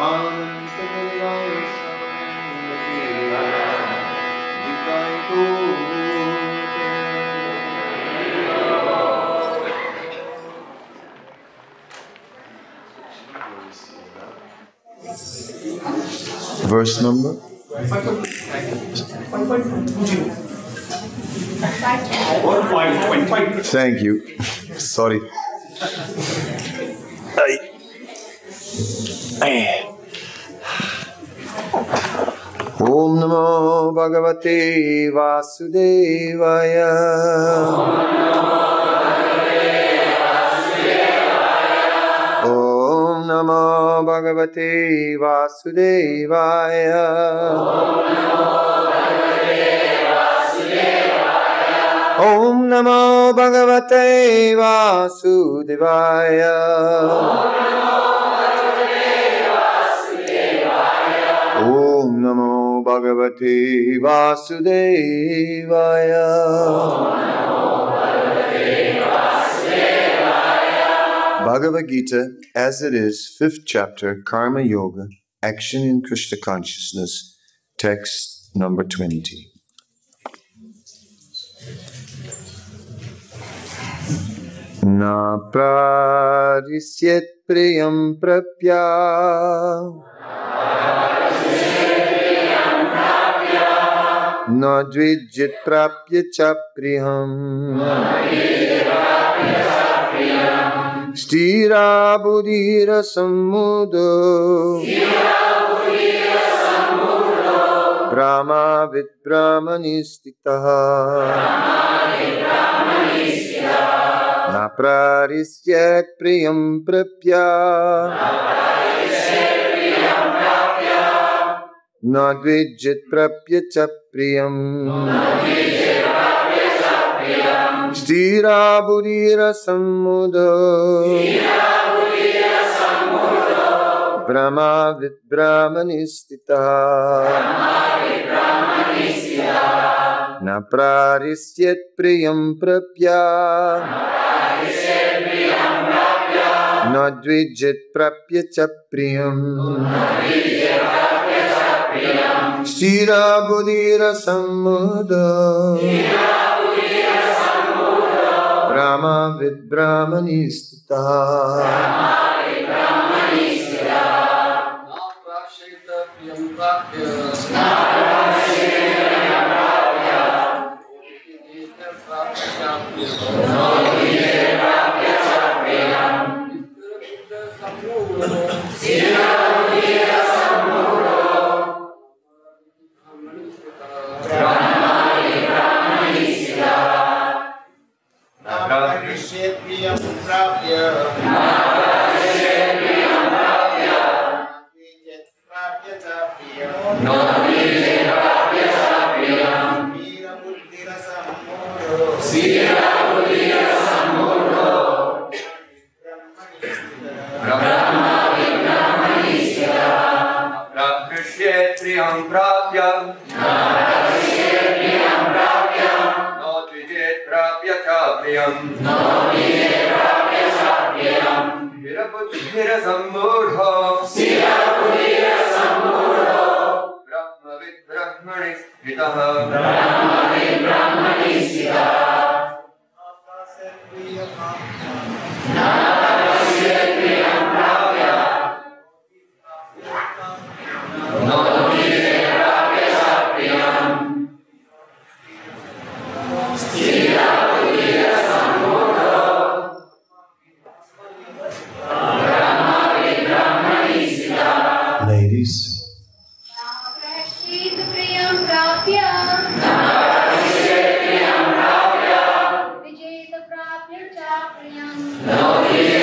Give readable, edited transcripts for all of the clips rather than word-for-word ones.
Verse number? 5.20. Thank you. Sorry. Om Namo Bhagavate Vasudevaya. Om Namo Bhagavate Vasudevaya. Om Namo Bhagavate Vasudevaya. Om Namo Bhagavate Vasudevaya. Bhagavad Gita, as it is, 5th chapter, Karma Yoga, Action in Krishna Consciousness, text number 20. Na prarisyet priyam prapya na dvijit prapya cha priyam stira buddhira sammudo brahma vid brahmani stitaha na prarisyet priyam prapya na dvijit prapya cha priyam stira buddhira sammudo brahma vid brahmani stitaha na prarisyet priyam prapya na dvijit prapya cha priyam stira buddhira sammudo brahma vid brahmani stitaha No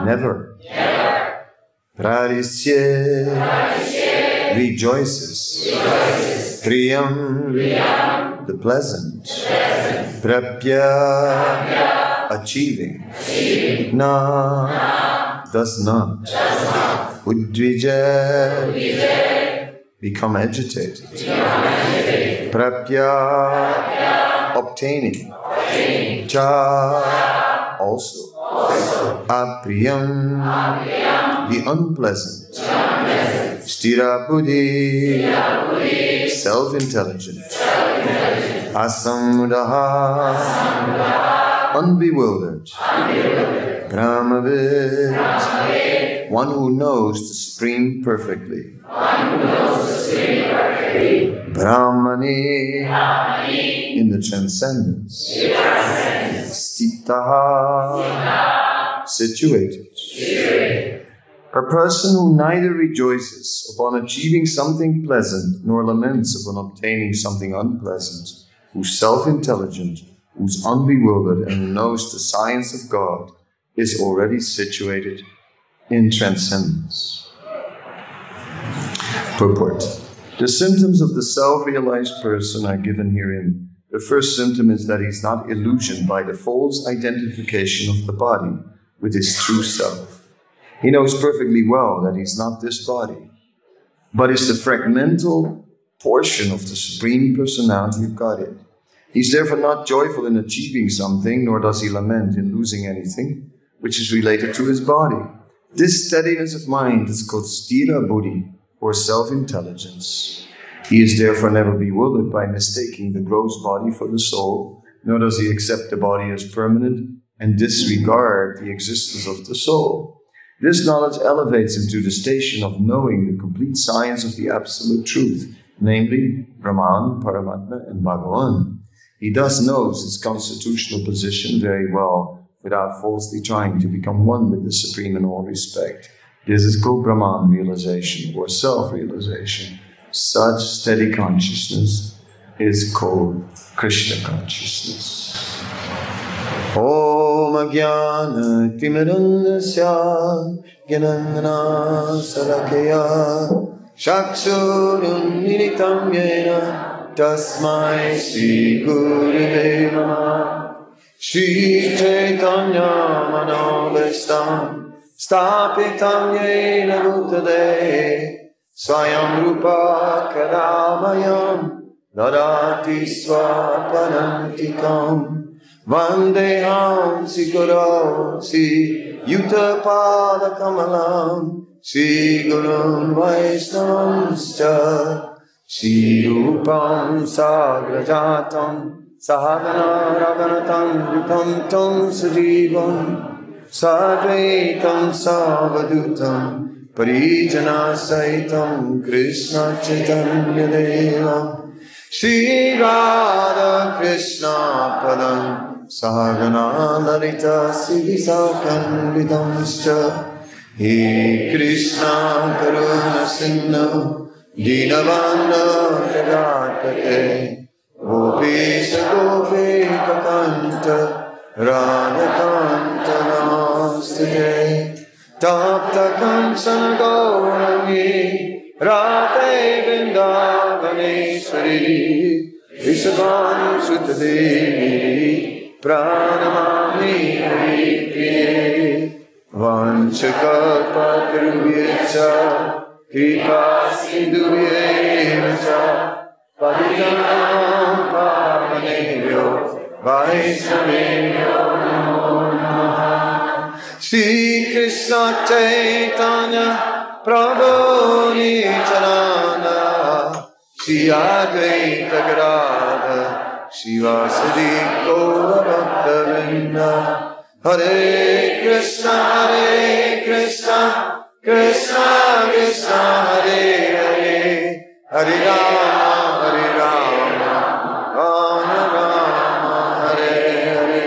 never. Prarisye, rejoices. Priyam, the pleasant. Prapya, achieving. Na, does not. Udvija, become agitated. Prapya, obtaining. Cha, also. Apriyam, the unpleasant. Stira buddhi, self-intelligent. Asamudaha, unbewildered. Brahmavid, one who knows the Supreme perfectly. Brahmani, in the transcendence. Stitaha, situated. A person who neither rejoices upon achieving something pleasant nor laments upon obtaining something unpleasant, who's self-intelligent, who's unbewildered, and who knows the science of God, is already situated in transcendence. Purport. The symptoms of the self-realized person are given herein. The first symptom is that he's not illusioned by the false identification of the body with his true self. He knows perfectly well that he's not this body, but is the fragmental portion of the Supreme Personality of Godhead. He's therefore not joyful in achieving something, nor does he lament in losing anything, which is related to his body. This steadiness of mind is called stira buddhi, or self-intelligence. He is therefore never bewildered by mistaking the gross body for the soul, nor does he accept the body as permanent and disregard the existence of the soul. This knowledge elevates him to the station of knowing the complete science of the absolute truth, namely Brahman, Paramatma, and Bhagavan. He thus knows his constitutional position very well, without falsely trying to become one with the Supreme in all respect. This is called Brahman realization, or self-realization. Such steady consciousness is called Krishna consciousness. Om Jnana Timirandasya Jnanana Salakaya Chakshurun Militam Yena Tasmai Sri Gurave Namah Shri Chaitanya Manobhishtam Stapitam Yena Bhutade Swayam Rupa Kadamayam Dadati Swapanantikam Vandeham Sikaro Si Yuttapada Kamalam Si Gurun Vaisnavamscha Si Rupam Sagrajatam Sahagana Raganatam Yukam Tam Sajivam Sadvaitam Savadutam Parijana Saitam Krishna Chaitanya Deva Shri Radha Krishna Padam Sahagana Lalita Siddhisakanvitamscha He Krishna Karuna Sindhu Dinabandha Jagatpate Gopesha Gopeka Kanta Radhakanta Namaste Tapta Kansana Gaurangi Radhe Vrindavaneshwari Vishwan Sutadevi Pranamami Haripriye Vanchakalpatarubhyecha Kripa Sindhuvyecha Patitanam Pavanebhyo Vaishnavebhyo Namo Namaha Shri Krishna Chaitanya Prabhu Nityananda Shri Advaita Gadadhara Shivasadi Gaura Bhakta-vrinda Hare Krishna Krishna Krishna Hare Hare Hare Rama Rama Rama Hare Hare.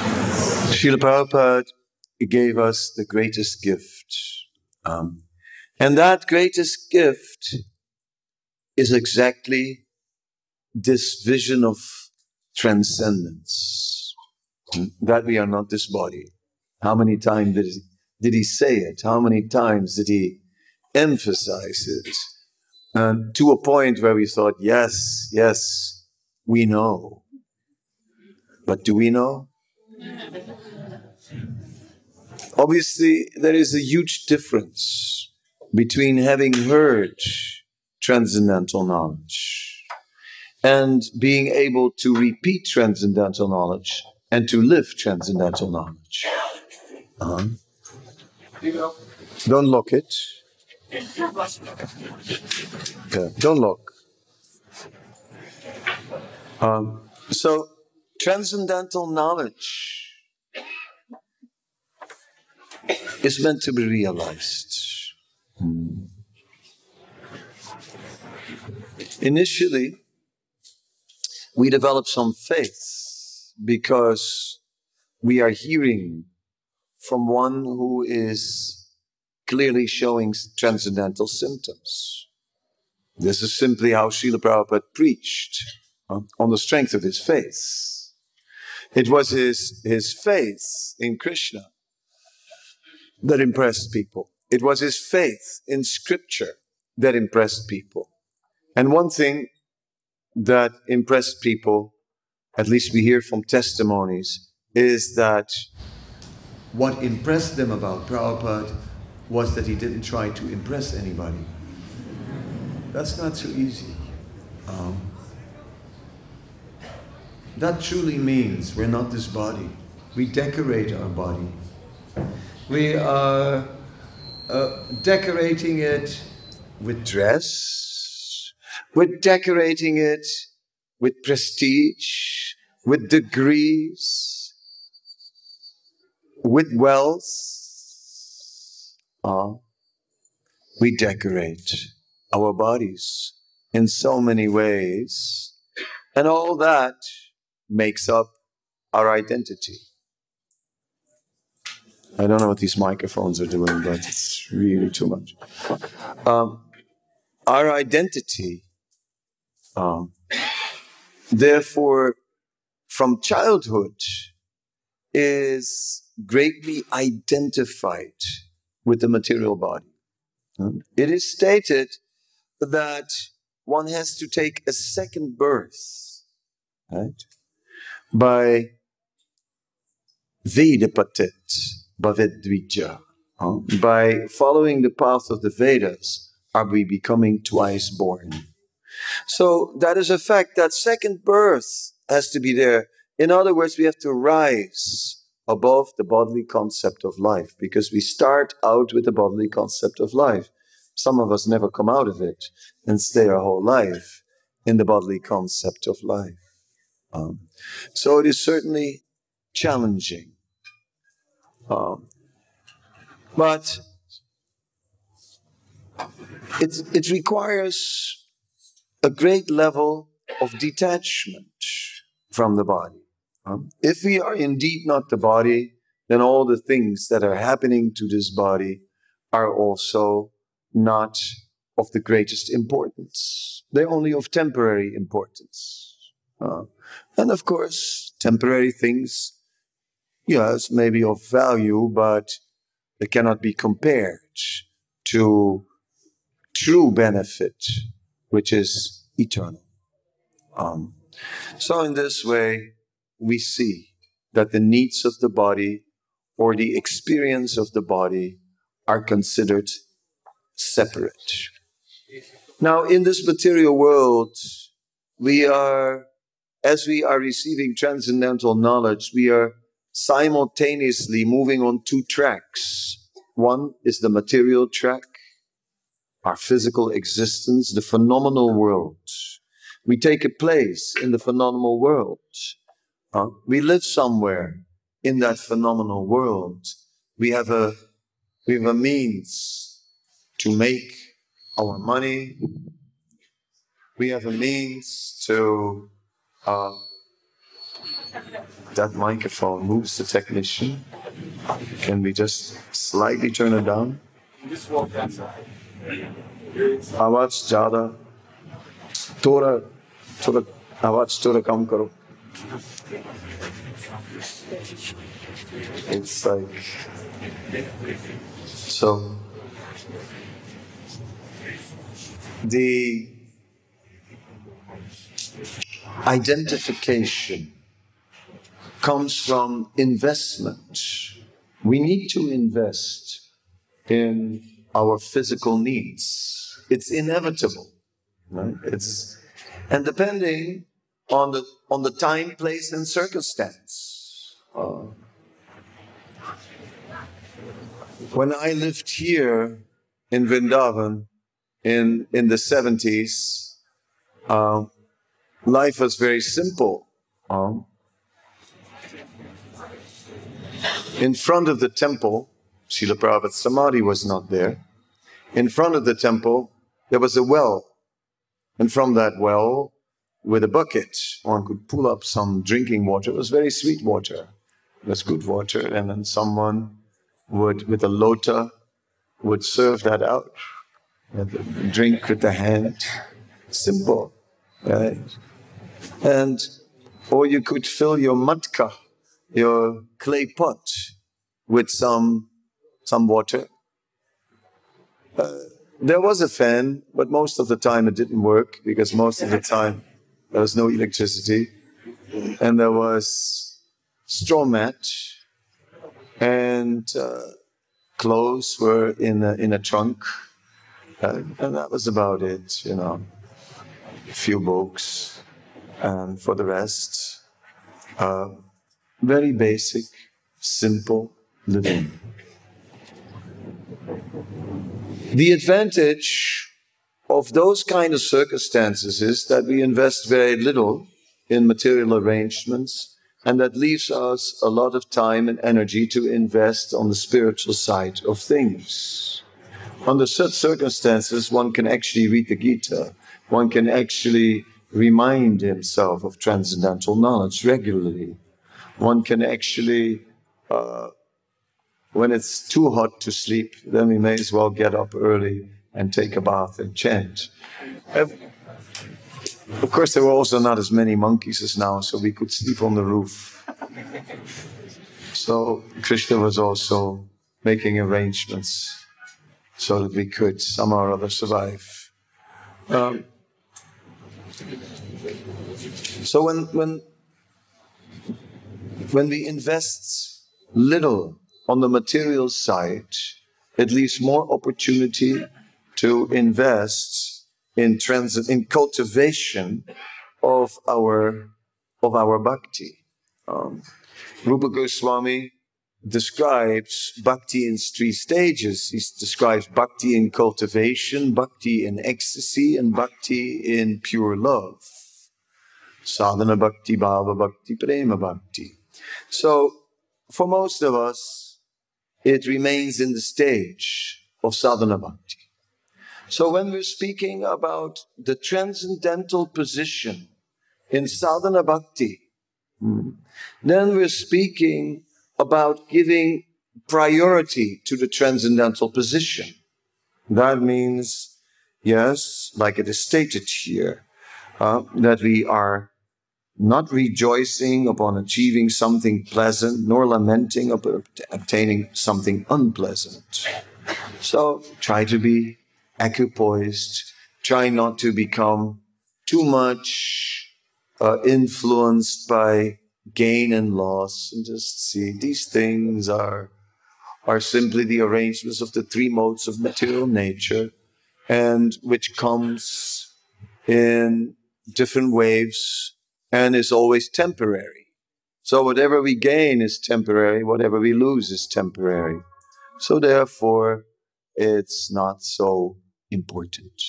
Srila Prabhupada gave us the greatest gift. And that greatest gift is exactly this vision of transcendence, that we are not this body. How many times did he say it? How many times did he emphasize it? To a point where we thought, yes, yes, we know. But do we know? Obviously, there is a huge difference between having heard transcendental knowledge and being able to repeat transcendental knowledge and to live transcendental knowledge. Don't lock it. Yeah, don't lock. So, transcendental knowledge is meant to be realized. Initially, we develop some faith because we are hearing from one who is clearly showing transcendental symptoms. This is simply how Srila Prabhupada preached, on the strength of his faith. It was his faith in Krishna that impressed people. It was his faith in Scripture that impressed people. And one thing that impressed people, at least we hear from testimonies, is that what impressed them about Prabhupada was that he didn't try to impress anybody. That's not so easy. That truly means we're not this body. We decorate our body. We are decorating it with dress. We're decorating it with prestige, with degrees, with wealth. We decorate our bodies in so many ways, and all that makes up our identity. I don't know what these microphones are doing, but it's really too much. Our identity, therefore, from childhood, is greatly identified with the material body. It is stated that one has to take a second birth, right? By Vedapatit Bhavedvija. By following the path of the Vedas, are we becoming twice born. So that is a fact. That second birth has to be there. In other words, we have to rise above the bodily concept of life, because we start out with the bodily concept of life. Some of us never come out of it and stay our whole life in the bodily concept of life. So it is certainly challenging. But it requires a great level of detachment from the body. If we are indeed not the body, then all the things that are happening to this body are also not of the greatest importance. They're only of temporary importance. And of course, temporary things, yes, may be of value, but they cannot be compared to true benefit, which is eternal. So in this way, we see that the needs of the body or the experience of the body are considered separate. Now, in this material world, as we are receiving transcendental knowledge, we are simultaneously moving on two tracks. One is the material track, our physical existence, the phenomenal world. We take a place in the phenomenal world. We live somewhere in that phenomenal world. We have a means to make our money. We have a means to... that microphone moves the technician. Can we just slightly turn it down? You just walk that side. आवाज ज़्यादा थोड़ा आवाज थोड़ा कम करो. It's like so. The identification comes from investment. We need to invest in our physical needs. It's inevitable, right? And depending on the time, place, and circumstance. When I lived here in Vrindavan in the 70s, life was very simple. In front of the temple, Srila Prabhupada's Samadhi was not there. In front of the temple, there was a well. And from that well, with a bucket, one could pull up some drinking water. It was very sweet water. It was good water. And then someone would, with a lota, would serve that out. Drink with the hand. Simple, right? And, or you could fill your matka, your clay pot, with some water. There was a fan, but most of the time it didn't work because most of the time there was no electricity. And there was straw mat and clothes were in a trunk. And that was about it, you know. A few books. And for the rest, very basic, simple living. The advantage of those kind of circumstances is that we invest very little in material arrangements, and that leaves us a lot of time and energy to invest on the spiritual side of things. Under such circumstances, one can actually read the Gita. One can actually remind himself of transcendental knowledge regularly. One can actually, when it's too hot to sleep, then we may as well get up early and take a bath and chant. Of course, there were also not as many monkeys as now, so we could sleep on the roof. So Krishna was also making arrangements so that we could somehow or other survive. So when we invest little on the material side, it leaves more opportunity to invest in cultivation of our bhakti. Rupa Goswami describes bhakti in 3 stages. He describes bhakti in cultivation, bhakti in ecstasy, and bhakti in pure love. Sadhana bhakti, bhava bhakti, prema bhakti. So, for most of us, it remains in the stage of sadhana bhakti. So when we're speaking about the transcendental position in sadhana bhakti, then we're speaking about giving priority to the transcendental position. That means, yes, like it is stated here, that we are not rejoicing upon achieving something pleasant, nor lamenting upon obtaining something unpleasant. So try to be equipoised, try not to become too much influenced by gain and loss, and just see these things are simply the arrangements of the 3 modes of material nature, and which comes in different waves and is always temporary. So whatever we gain is temporary, whatever we lose is temporary. So therefore, it's not so important.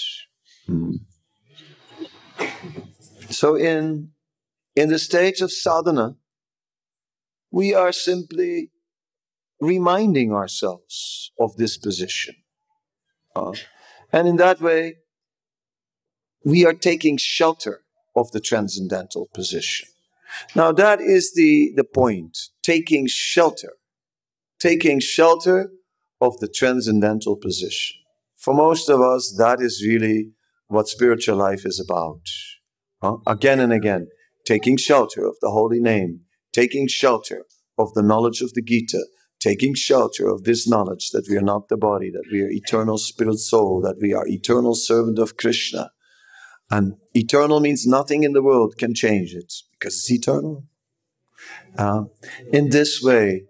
So in the stage of sadhana, we are simply reminding ourselves of this position. And in that way, we are taking shelter of the transcendental position. Now that is the point, taking shelter of the transcendental position. For most of us, that is really what spiritual life is about. Again and again, taking shelter of the holy name, taking shelter of the knowledge of the Gita, taking shelter of this knowledge that we are not the body, that we are eternal spirit soul, that we are eternal servant of Krishna. And eternal means nothing in the world can change it, because it's eternal. In this way,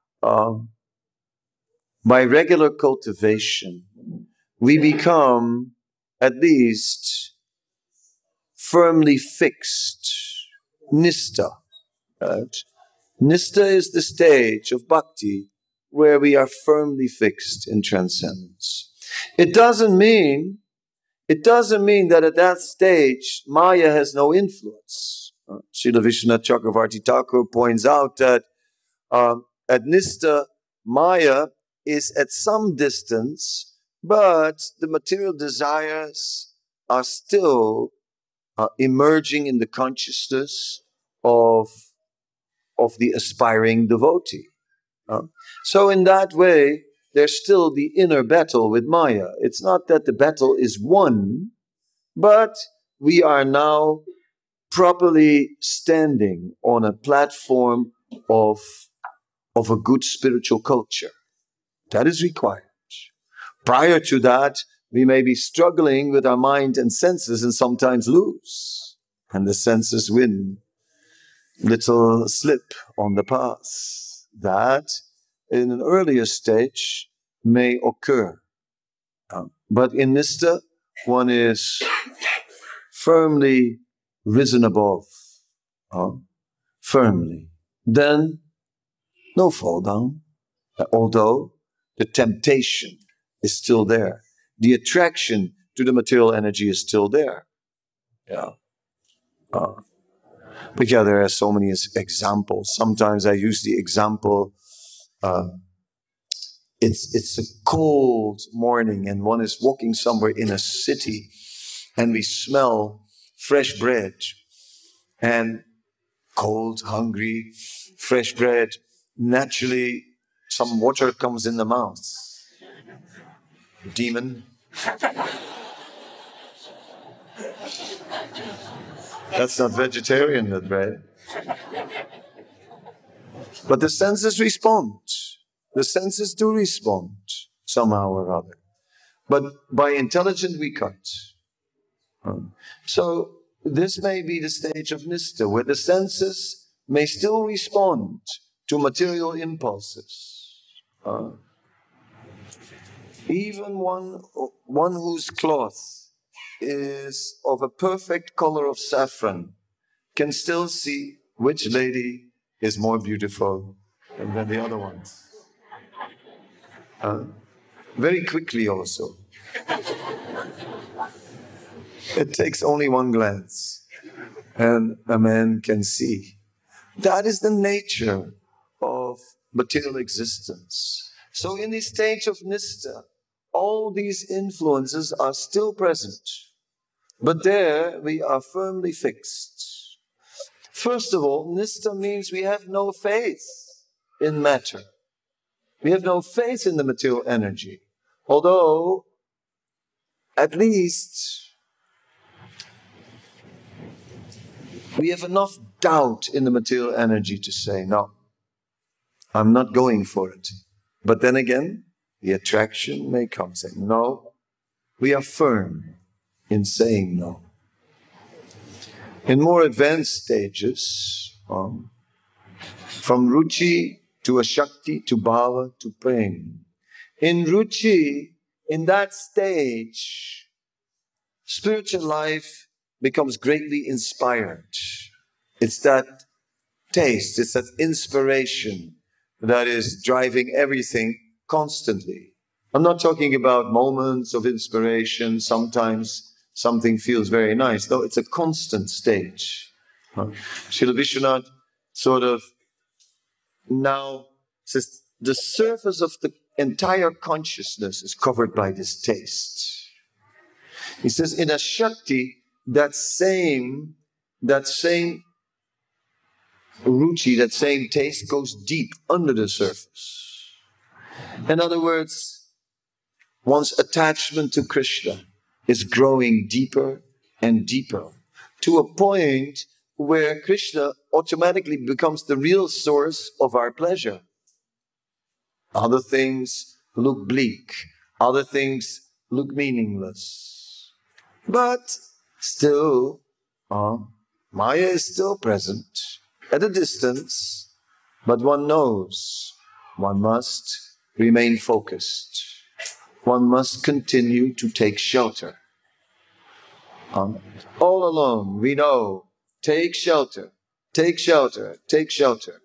by regular cultivation, we become at least firmly fixed. Nistha. Right? Nistha is the stage of bhakti where we are firmly fixed in transcendence. It doesn't mean that at that stage Maya has no influence. Srila Vishwanath Chakravarti Thakur points out that at Nistha, Maya is at some distance, but the material desires are still emerging in the consciousness of the aspiring devotee. So in that way, there's still the inner battle with Maya. It's not that the battle is won, but we are now properly standing on a platform of a good spiritual culture. That is required. Prior to that, we may be struggling with our mind and senses and sometimes lose. And the senses win. Little slip on the path. That, in an earlier stage, may occur. But in Nistha, one is firmly risen above. Firmly. Then, no fall down. Although the temptation is still there. The attraction to the material energy is still there. But yeah, there are so many examples. Sometimes I use the example, it's a cold morning and one is walking somewhere in a city and we smell fresh bread and cold, hungry, fresh bread. Naturally, some water comes in the mouth. Demon. That's not vegetarian, that bread. But the senses respond. The senses do respond somehow or other. But by intelligent we cut. So this may be the stage of Nistha, where the senses may still respond to material impulses. Even one whose cloth is of a perfect color of saffron can still see which lady is more beautiful than the other ones. Very quickly also. It takes only one glance and a man can see. That is the nature of material existence. So in the stage of Nistha, all these influences are still present. But there we are firmly fixed. First of all, Nistha means we have no faith in matter. We have no faith in the material energy. Although, at least, we have enough doubt in the material energy to say, no, I'm not going for it. But then again, the attraction may come saying, no, we are firm in saying no. In more advanced stages, from Ruchi to Ashakti to Bhava to Prem. In Ruchi, in that stage, spiritual life becomes greatly inspired. It's that taste, it's that inspiration that is driving everything constantly. I'm not talking about moments of inspiration, sometimes something feels very nice. No, it's a constant stage. Srila Vishwanath sort of now says the surface of the entire consciousness is covered by this taste. He says in a Shakti, that same ruchi, that same taste goes deep under the surface. In other words, one's attachment to Krishna is growing deeper and deeper to a point where Krishna automatically becomes the real source of our pleasure. Other things look bleak. Other things look meaningless. But still, Maya is still present at a distance, but one knows one must remain focused. One must continue to take shelter. All along, we know, take shelter, take shelter, take shelter.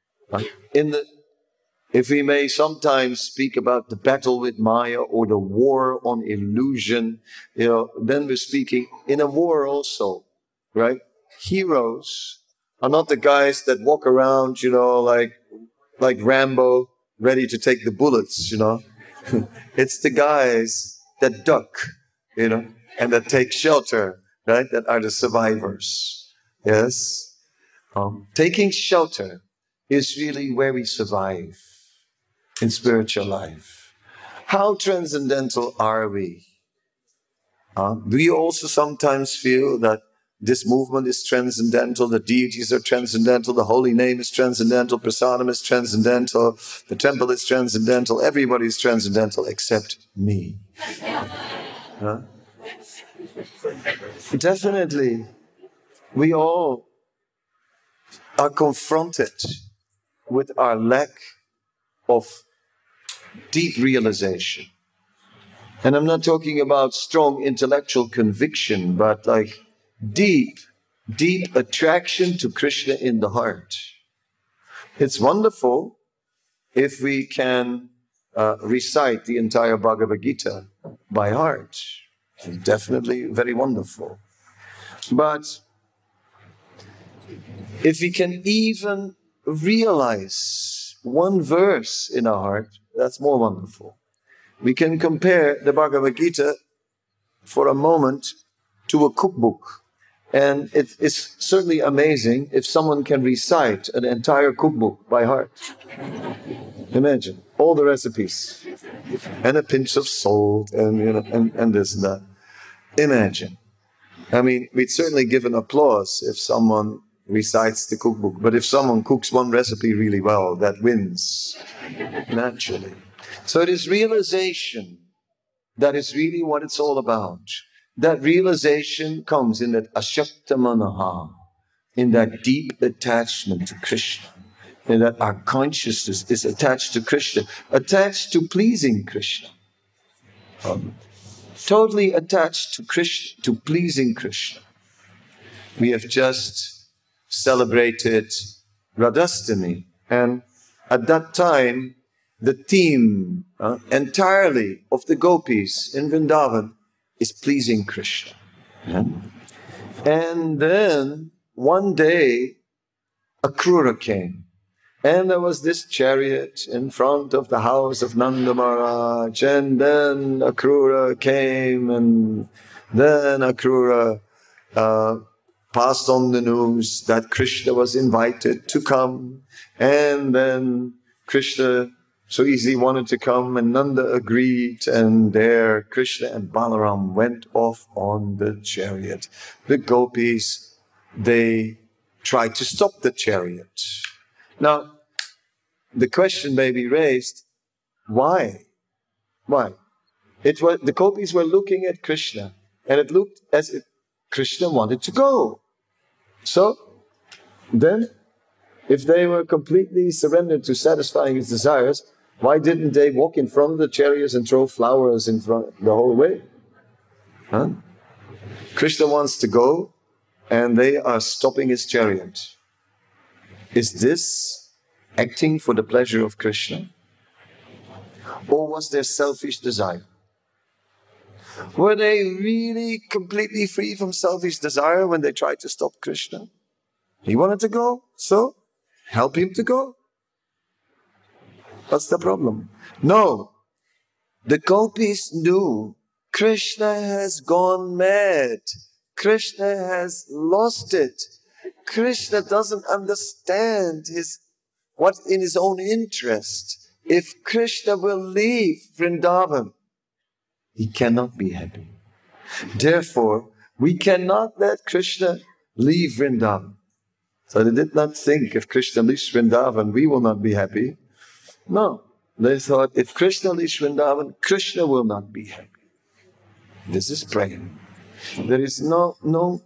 If we may sometimes speak about the battle with Maya or the war on illusion, then we're speaking in a war also, right? Heroes are not the guys that walk around, like Rambo, ready to take the bullets, It's the guys that duck, and that take shelter, right? That are the survivors. Yes? Taking shelter is really where we survive in spiritual life. How transcendental are we? Do you also sometimes feel that this movement is transcendental, the deities are transcendental, the holy name is transcendental, prasadam is transcendental, the temple is transcendental, everybody is transcendental except me? Huh? Definitely, we all are confronted with our lack of deep realization. And I'm not talking about strong intellectual conviction, but like deep attraction to Krishna in the heart. It's wonderful if we can recite the entire Bhagavad Gita by heart. It's definitely very wonderful. But if we can even realize one verse in our heart, that's more wonderful. We can compare the Bhagavad Gita for a moment to a cookbook. And it is certainly amazing if someone can recite an entire cookbook by heart. Imagine all the recipes and a pinch of salt and this and that. Imagine. I mean, we'd certainly give an applause if someone recites the cookbook. But if someone cooks one recipe really well, that wins naturally. So it is realization that is really what it's all about. That realization comes in that ashakta manaha, in that deep attachment to Krishna, in that our consciousness is attached to Krishna, attached to pleasing Krishna. Totally attached to Krishna, to pleasing Krishna. We have just celebrated Radhastami, and at that time, the theme entirely of the gopis in Vrindavan is pleasing Krishna. And then one day, Akrura came. And there was this chariot in front of the house of Nanda Maharaj. And then Akrura came, and then Akrura passed on the news that Krishna was invited to come. And then Krishna so easily wanted to come, and Nanda agreed, and there Krishna and Balaram went off on the chariot. The gopis, they tried to stop the chariot. Now, the question may be raised, why? Why? The gopis were looking at Krishna, and it looked as if Krishna wanted to go. So, then, if they were completely surrendered to satisfying his desires, why didn't they walk in front of the chariots and throw flowers in front the whole way? Krishna wants to go, and they are stopping his chariot. Is this acting for the pleasure of Krishna? Or was there selfish desire? Were they really completely free from selfish desire when they tried to stop Krishna? He wanted to go, so help him to go. What's the problem? No. The gopis knew Krishna has gone mad. Krishna has lost it. Krishna doesn't understand what's in his own interest. If Krishna will leave Vrindavan, he cannot be happy. Therefore, we cannot let Krishna leave Vrindavan. So they did not think if Krishna leaves Vrindavan, we will not be happy. No. They thought if Krishna leaves Vrindavan, Krishna will not be happy. This is praying. There is no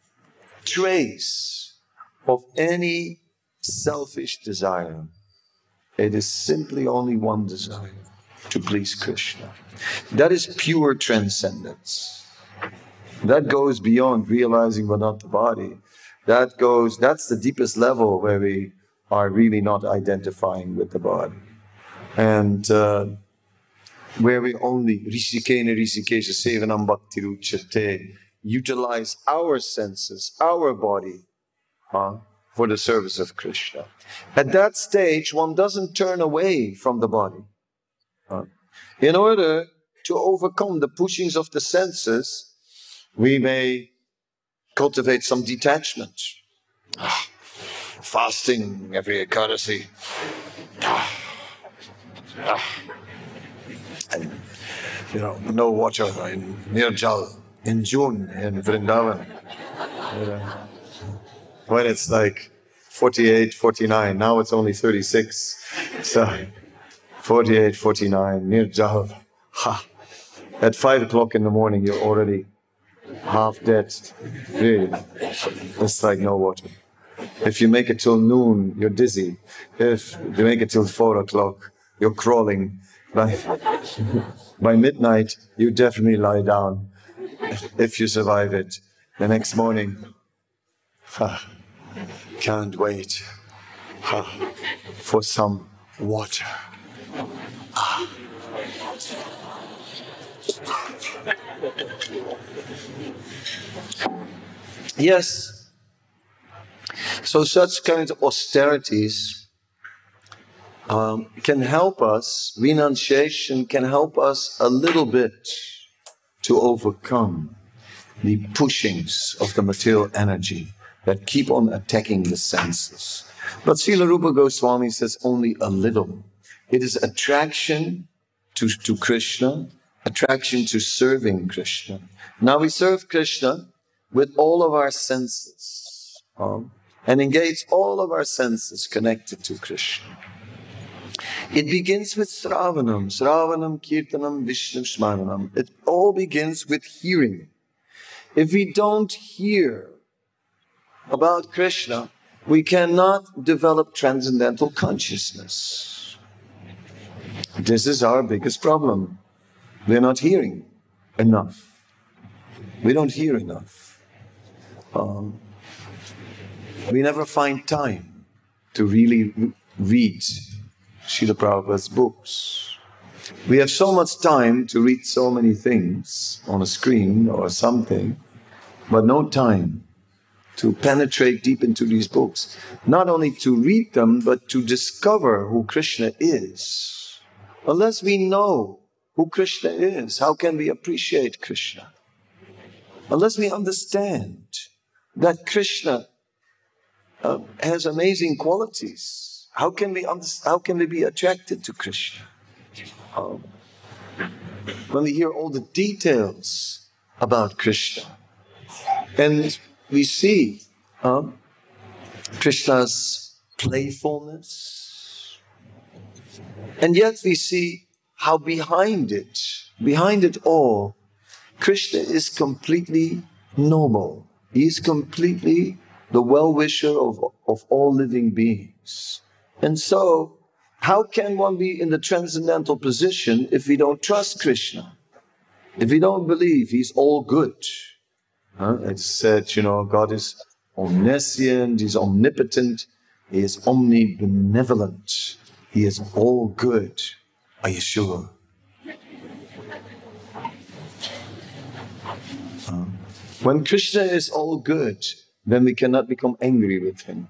trace of any selfish desire. It is simply only one desire, to please Krishna. That is pure transcendence. That goes beyond realizing we're not the body. That's the deepest level where we are really not identifying with the body. And where we only Rishikesha Sevanam Bhakti Ruchate utilize our senses, our body, for the service of Krishna. At that stage, one doesn't turn away from the body. In order to overcome the pushings of the senses, we may cultivate some detachment. Fasting every Ekadasi. And, no water in Nirjal in June in Vrindavan. When it's like 48, 49, now it's only 36. So 48, 49, Nirjal. At 5 o'clock in the morning, you're already half dead. Really. It's like no water. If you make it till noon, you're dizzy. If you make it till 4 o'clock, you're crawling. By midnight, you definitely lie down. If you survive it. The next morning, can't wait for some water. Yes. So such kinds of austerities can help us, renunciation can help us a little bit to overcome the pushings of the material energy that keep on attacking the senses. But Srila Rupa Goswami says only a little. It is attraction to Krishna, attraction to serving Krishna. Now we serve Krishna with all of our senses and engage all of our senses connected to Krishna. It begins with Sravanam, Kirtanam, Vishnu Smaranam. It all begins with hearing. If we don't hear about Krishna, we cannot develop transcendental consciousness. This is our biggest problem. We're not hearing enough. We don't hear enough. We never find time to really read Srila Prabhupada's books. We have so much time to read so many things on a screen or something, but no time to penetrate deep into these books. Not only to read them, but to discover who Krishna is. Unless we know who Krishna is, how can we appreciate Krishna? Unless we understand that Krishna has amazing qualities, how can we be attracted to Krishna? When we hear all the details about Krishna, and we see Krishna's playfulness, and yet we see how behind it all, Krishna is completely noble. He is completely the well-wisher of all living beings. And so, how can one be in the transcendental position if we don't trust Krishna? If we don't believe He's all good? It's said, God is omniscient, He's omnipotent, He is omnibenevolent, He is all good. Are you sure? When Krishna is all good, then we cannot become angry with Him.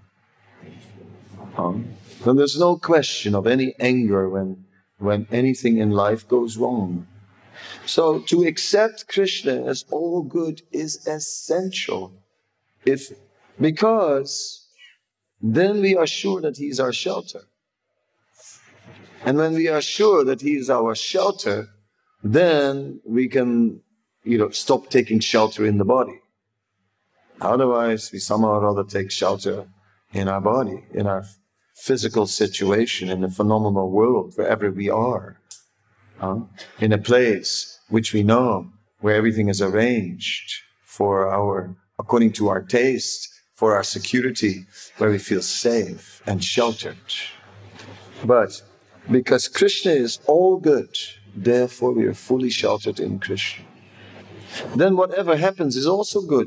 Then there's no question of any anger when anything in life goes wrong. So to accept Krishna as all good is essential. Because then we are sure that He is our shelter. And when we are sure that He is our shelter, then we can, stop taking shelter in the body. Otherwise, we somehow or other take shelter in our body, in our physical situation, in the phenomenal world, wherever we are. In a place which we know, where everything is arranged according to our taste, for our security, where we feel safe and sheltered. But because Krishna is all good, therefore we are fully sheltered in Krishna. Then whatever happens is also good.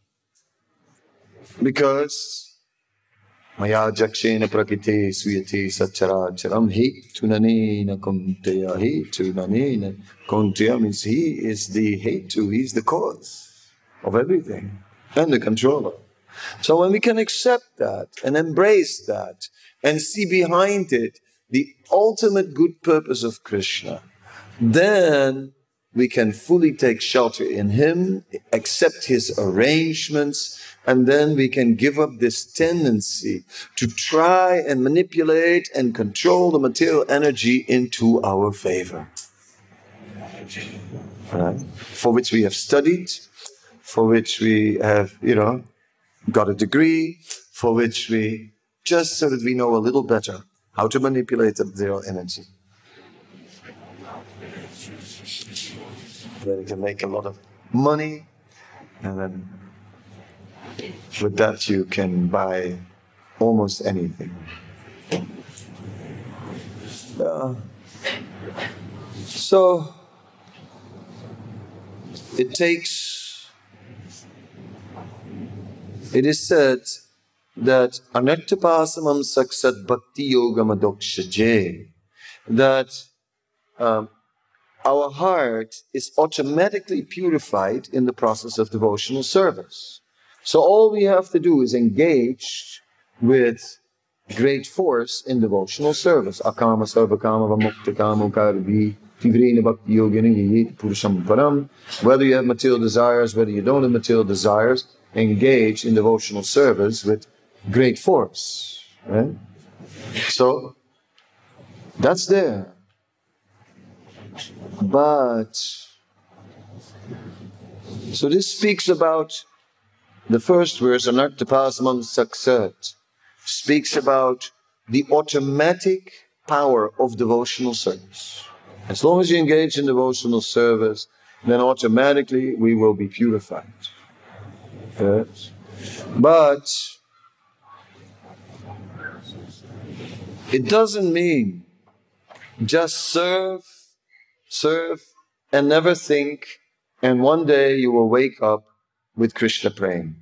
Because Maya jakshena prakite suyate satcharacharam hetunanena kunteya. Hetunanena kunteya means he is the hetu, he is the cause of everything and the controller. So when we can accept that and embrace that and see behind it the ultimate good purpose of Krishna, then we can fully take shelter in him, accept his arrangements, and then we can give up this tendency to try and manipulate and control the material energy into our favor. Right? For which we have studied, for which we have, got a degree, for which we, just so that we know a little better how to manipulate the material energy. Then you can make a lot of money, and then with that you can buy almost anything. So it is said that anartapasamam saksat bhakti yoga madokshaje, that our heart is automatically purified in the process of devotional service. So all we have to do is engage with great force in devotional service. Akama sarvakama vamuktakama karvi tivrena bhakti yogini yayeti purusham param. Whether you have material desires, whether you don't have material desires, engage in devotional service with great force. Right? So that's there. But, so this speaks about the first verse, anartapasamam saksat, speaks about the automatic power of devotional service. As long as you engage in devotional service, then automatically we will be purified. Yes. But it doesn't mean just serve and never think, and one day you will wake up with Krishna praying.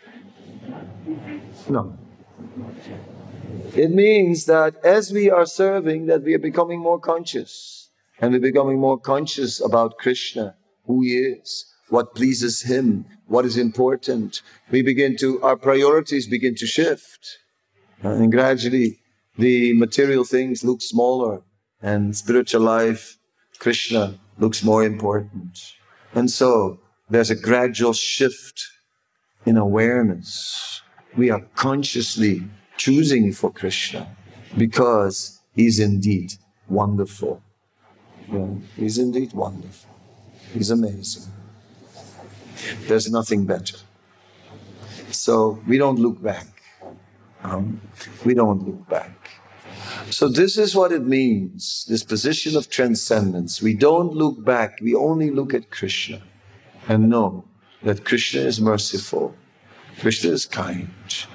No. It means that as we are serving, that we are becoming more conscious. And we're becoming more conscious about Krishna, who he is, what pleases him, what is important. Our priorities begin to shift. And gradually, the material things look smaller, and spiritual life, Krishna, looks more important. And so, there's a gradual shift in awareness. We are consciously choosing for Krishna because he's indeed wonderful. Yeah, he's indeed wonderful. He's amazing. There's nothing better. So we don't look back. We don't look back. So this is what it means, this position of transcendence. We don't look back, we only look at Krishna and know that Krishna is merciful, Krishna is kind.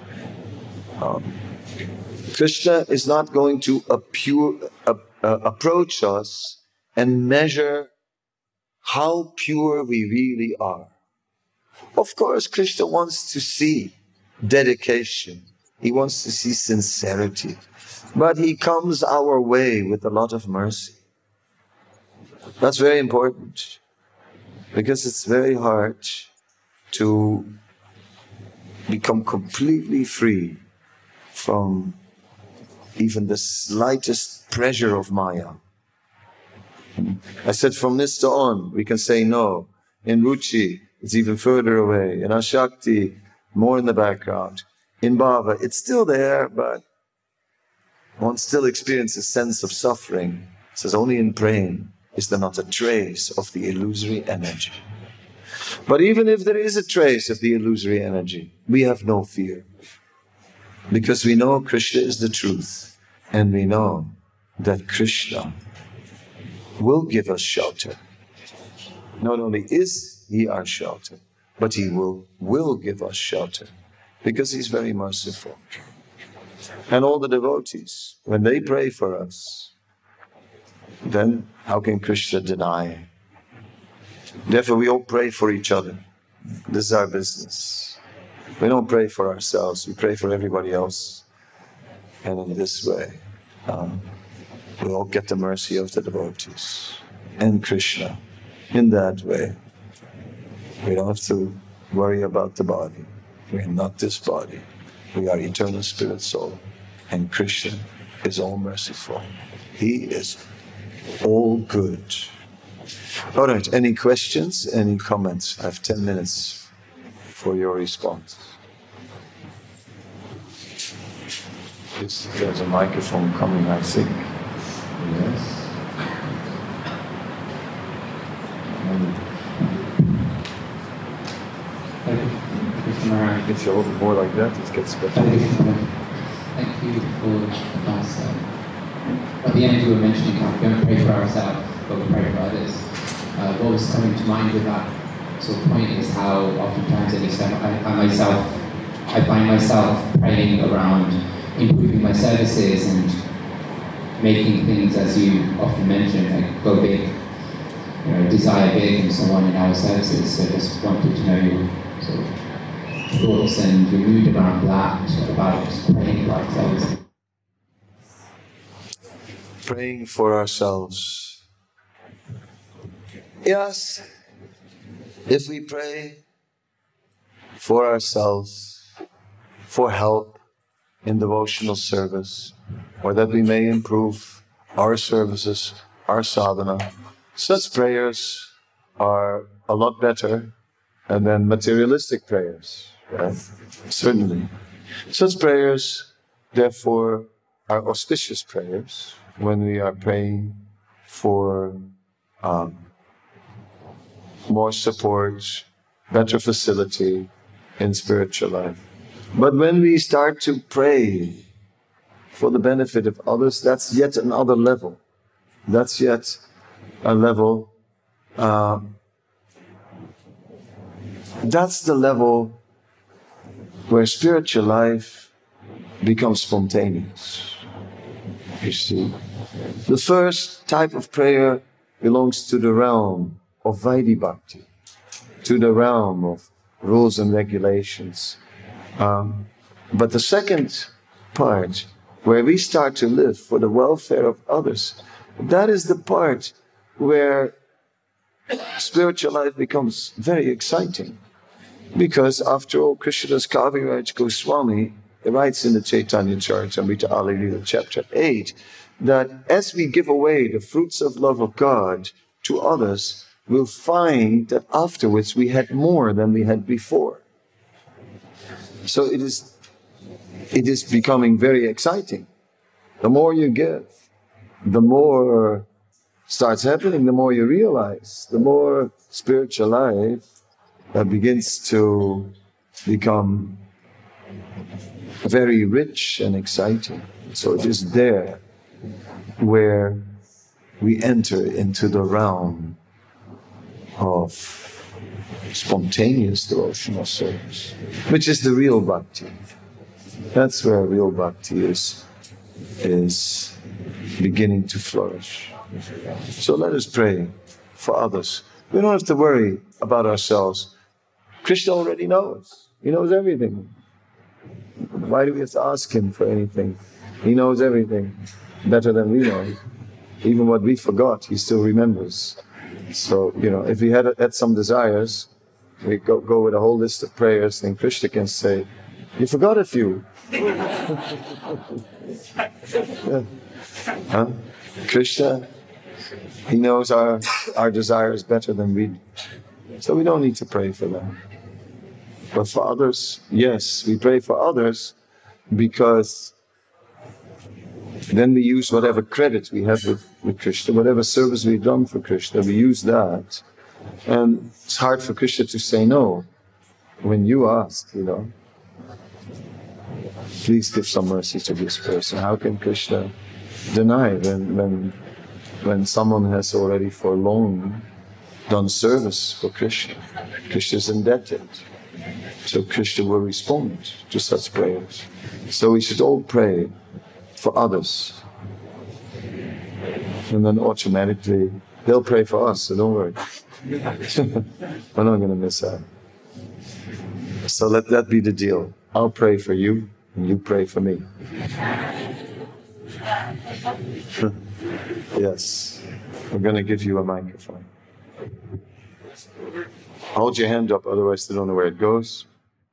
Krishna is not going to approach us and measure how pure we really are. Of course, Krishna wants to see dedication. He wants to see sincerity. But he comes our way with a lot of mercy. That's very important. Because it's very hard to become completely free from even the slightest pressure of Maya. I said from Nista on, we can say no. In Ruchi, it's even further away. In Ashakti, more in the background. In Bhava, it's still there, but one still experiences a sense of suffering. It says only in praying is there not a trace of the illusory energy. But even if there is a trace of the illusory energy, we have no fear. Because we know Krishna is the truth, and we know that Krishna will give us shelter. Not only is He our shelter, but He will give us shelter, because He's very merciful. And all the devotees, when they pray for us, then how can Krishna deny? Therefore we all pray for each other. This is our business. We don't pray for ourselves, we pray for everybody else. And in this way, we all get the mercy of the devotees and Krishna. In that way, we don't have to worry about the body. We are not this body. We are eternal spirit soul. And Krishna is all merciful. He is all good. All right, any questions, any comments? I have 10 minutes for your response. There's a microphone coming, I think. Yes. If you hold it more like that, it gets better. Thank you for the answer. At the end you were mentioning how we don't pray for ourselves, but we pray for others. What was coming to mind with that sort of point is how oftentimes, at least I find myself praying around improving my services and making things, as you often mention, like go big, desire big and so on in our services. So just wanted to know your sort of thoughts and your mood around that, about praying for ourselves. Praying for ourselves. Yes, if we pray for ourselves, for help in devotional service, or that we may improve our services, our sadhana, such prayers are a lot better than materialistic prayers. Right? Certainly. Such prayers, therefore, are auspicious prayers when we are praying for more support, better facility in spiritual life. But when we start to pray for the benefit of others, that's yet another level. That's yet a level. That's the level where spiritual life becomes spontaneous. You see, the first type of prayer belongs to the realm of Vaidhi Bhakti, to the realm of rules and regulations. But the second part, where we start to live for the welfare of others, that is the part where spiritual life becomes very exciting. Because after all, Krishnadas Kaviraj Goswami writes in the Chaitanya Charitamrita Alilila chapter 8 that as we give away the fruits of love of God to others, we'll find that afterwards we had more than we had before. So it is becoming very exciting. The more you give, the more starts happening, the more you realize, the more spiritual life begins to become very rich and exciting. So it is there where we enter into the realm of spontaneous devotional service, which is the real bhakti. That's where real bhakti is beginning to flourish. So let us pray for others. We don't have to worry about ourselves. Krishna already knows. He knows everything. Why do we have to ask Him for anything? He knows everything better than we know. Even what we forgot, He still remembers. So, if we had some desires, we go with a whole list of prayers, then Krishna can say, you forgot a few. Huh? Krishna, He knows our desires better than we do. So we don't need to pray for them. But for others, yes, we pray for others because Then we use whatever credits we have with Krishna, whatever service we've done for Krishna, we use that. And it's hard for Krishna to say no when you ask, you know. Please give some mercy to this person. How can Krishna deny when someone has already for long done service for Krishna? Krishna is indebted. So Krishna will respond to such prayers. So we should all pray for others. And then automatically, they'll pray for us, so don't worry. We're not going to miss out. So let that be the deal. I'll pray for you, and you pray for me. Yes. We're going to give you a microphone. Hold your hand up, otherwise they don't know where it goes.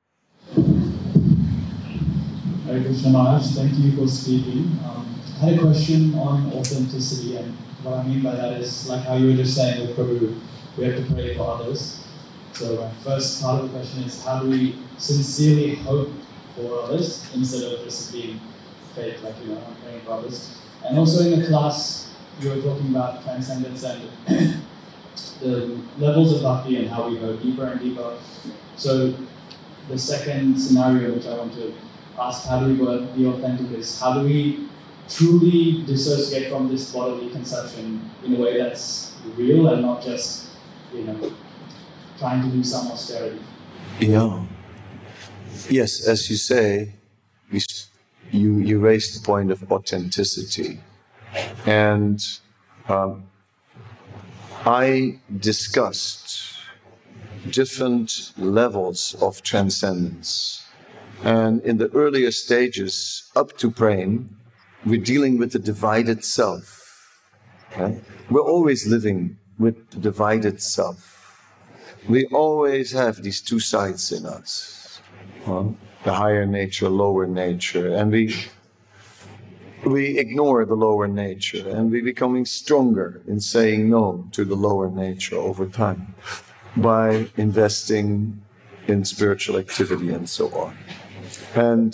Hare Krishna Maharaj, thank you for speaking. I had a question on authenticity, and what I mean by that is like how you were just saying with Prabhu, we have to pray for others. So my first part of the question is, how do we sincerely hope for others instead of just being fake, like, you know, I'm praying for others? And also in the class, you were talking about transcendence and the levels of bhakti and how we go deeper and deeper. So the second scenario which I want to ask, how do we be authentic is, how do we truly dissociate from this bodily conception in a way that's real and not just, you know, trying to do some austerity? Yeah. Yes, as you say, you raised the point of authenticity. And I discussed different levels of transcendence. And in the earlier stages, up to praying, we're dealing with the divided self. Okay? We're always living with the divided self. We always have these two sides in us. The higher nature, lower nature. And we ignore the lower nature, and we're becoming stronger in saying no to the lower nature over time by investing in spiritual activity and so on. And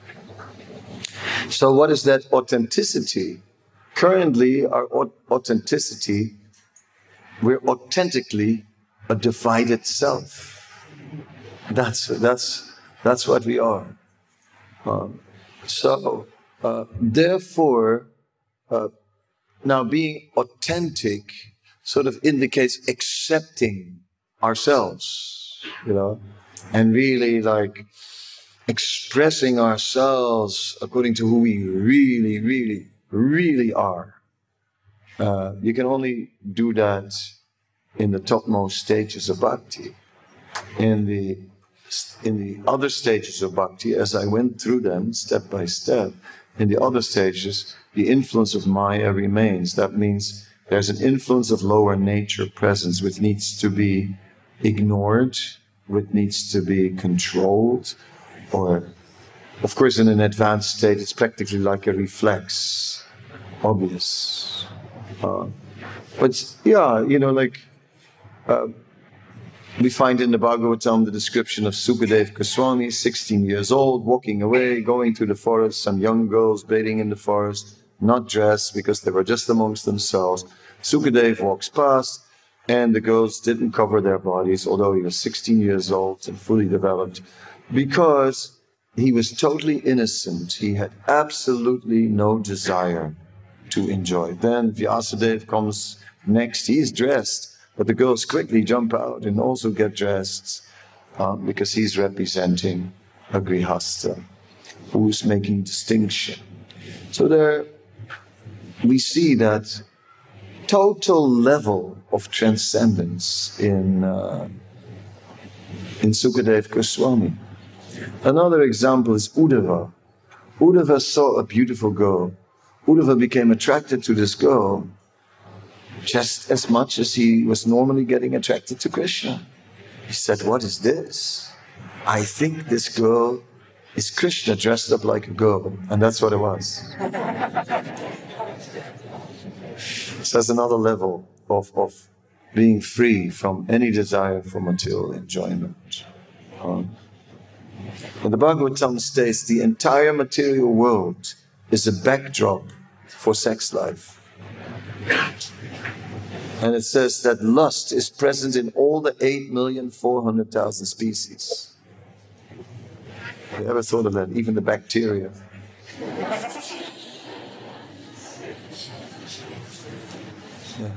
so what is that authenticity? Currently, our authenticity, we're authentically a divided self. That's what we are. Therefore, now being authentic sort of indicates accepting ourselves, you know, and really like expressing ourselves according to who we really, really, really are. You can only do that in the topmost stages of bhakti. In the other stages of bhakti, as I went through them step by step, in the other stages, the influence of Maya remains. That means there's an influence of lower nature presence which needs to be ignored, which needs to be controlled, or, of course, in an advanced state, it's practically like a reflex, obvious. But yeah, you know, like we find in the Bhagavatam the description of Sukadeva Goswami, 16 years old, walking away, going to the forest, some young girls bathing in the forest, not dressed because they were just amongst themselves. Sukadeva walks past, and the girls didn't cover their bodies, although he was 16 years old and fully developed, because he was totally innocent. He had absolutely no desire to enjoy. Then Vyasadeva comes next, he's dressed, but the girls quickly jump out and also get dressed because he's representing a grihastha who's making distinction. So there we see that total level of transcendence in Sukadeva Goswami. Another example is Uddhava. Uddhava saw a beautiful girl. Uddhava became attracted to this girl just as much as he was normally getting attracted to Krishna. He said, "What is this? I think this girl is Krishna dressed up like a girl." And that's what it was. So that's another level of being free from any desire for material enjoyment. And the Bhagavatam states the entire material world is a backdrop for sex life. And it says that lust is present in all the 8,400,000 species. Have you ever thought of that? Even the bacteria. Yeah.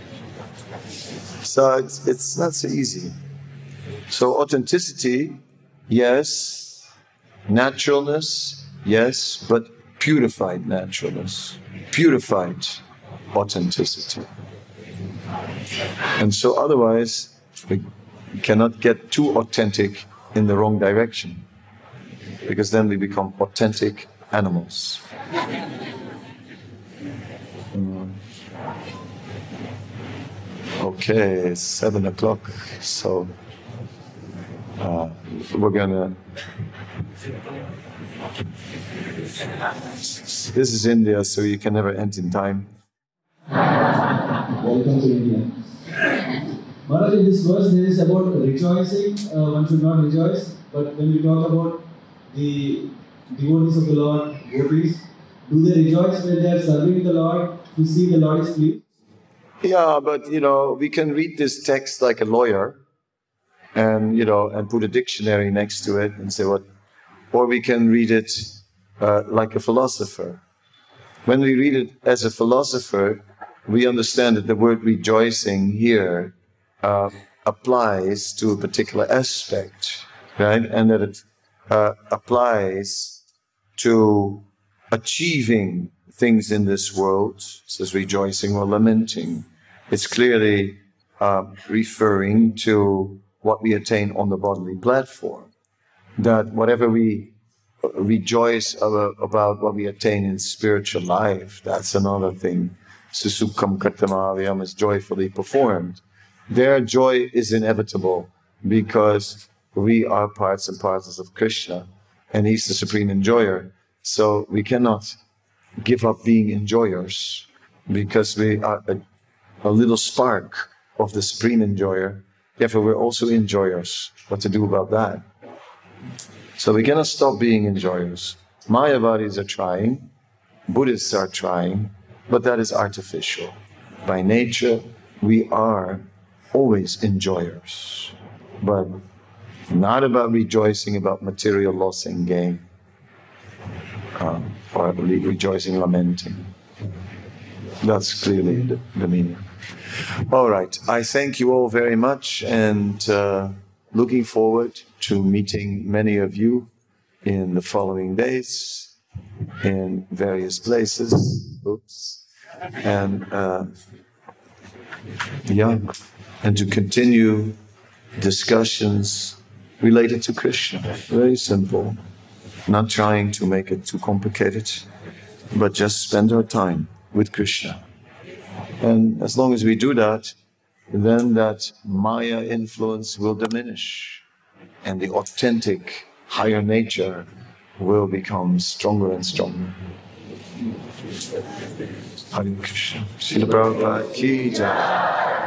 So it's not so easy. So authenticity, yes. Naturalness, yes. But purified naturalness. Purified authenticity. And so otherwise, we cannot get too authentic in the wrong direction. Because then we become authentic animals. Okay, it's 7 o'clock, so we're gonna... This is India, so you can never end in time. Welcome to India. Maharaj, in this verse there is about rejoicing. One should not rejoice, but when we talk about the devotees of the Lord, gopis, do they rejoice when they are serving the Lord to see the Lord is pleased? Yeah, but we can read this text like a lawyer, and and put a dictionary next to it and say what, or we can read it like a philosopher. When we read it as a philosopher, we understand that the word rejoicing here applies to a particular aspect, right? And that it applies to achieving things in this world, such as rejoicing or lamenting. It's clearly referring to what we attain on the bodily platform. That whatever we rejoice about what we attain in spiritual life, that's another thing. Susukham kartamavayam is joyfully performed. Their joy is inevitable because we are parts and parcels of Krishna and He's the supreme enjoyer. So we cannot give up being enjoyers because we are a little spark of the supreme enjoyer. Therefore we're also enjoyers. What to do about that? So we cannot stop being enjoyers. Mayavadis are trying, Buddhists are trying, but that is artificial. By nature, we are always enjoyers, but not about rejoicing about material loss and gain, or rejoicing, lamenting. That's clearly the meaning. All right, I thank you all very much, and looking forward to meeting many of you in the following days in various places. And and to continue discussions related to Krishna. Very simple. Not trying to make it too complicated, but just spend our time with Krishna. And as long as we do that, then that Maya influence will diminish, and the authentic higher nature will become stronger and stronger. Hare Krishna. Srila Prabhupada ki jai.